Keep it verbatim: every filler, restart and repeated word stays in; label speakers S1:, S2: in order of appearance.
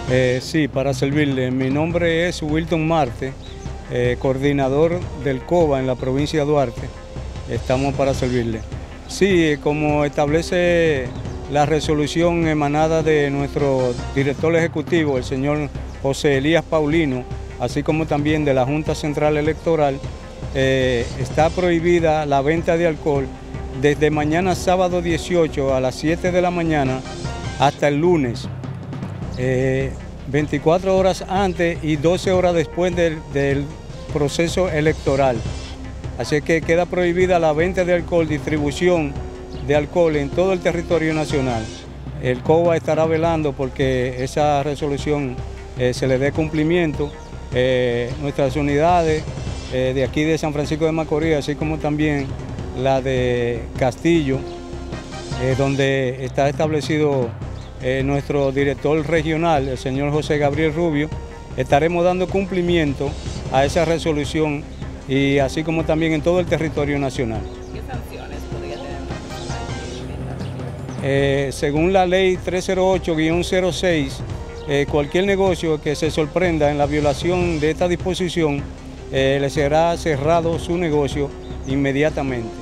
S1: Eh, sí, para servirle. Mi nombre es Wilton Marte, eh, coordinador del COBA en la provincia de Duarte. Estamos para servirle. Sí, como establece la resolución emanada de nuestro director ejecutivo, el señor José Elías Paulino, así como también de la Junta Central Electoral, eh, está prohibida la venta de alcohol desde mañana sábado dieciocho a las siete de la mañana hasta el lunes. Eh, veinticuatro horas antes y doce horas después del, del proceso electoral. Así que queda prohibida la venta de alcohol, distribución de alcohol en todo el territorio nacional. El COBA estará velando porque esa resolución eh, se le dé cumplimiento. Eh, nuestras unidades eh, de aquí de San Francisco de Macorís, así como también la de Castillo, eh, donde está establecido Eh, nuestro director regional, el señor José Gabriel Rubio, estaremos dando cumplimiento a esa resolución y así como también en todo el territorio nacional.
S2: ¿Qué sanciones podría tener una persona que
S1: Eh, según la ley trescientos ocho guion cero seis, eh, cualquier negocio que se sorprenda en la violación de esta disposición, eh, le será cerrado su negocio inmediatamente.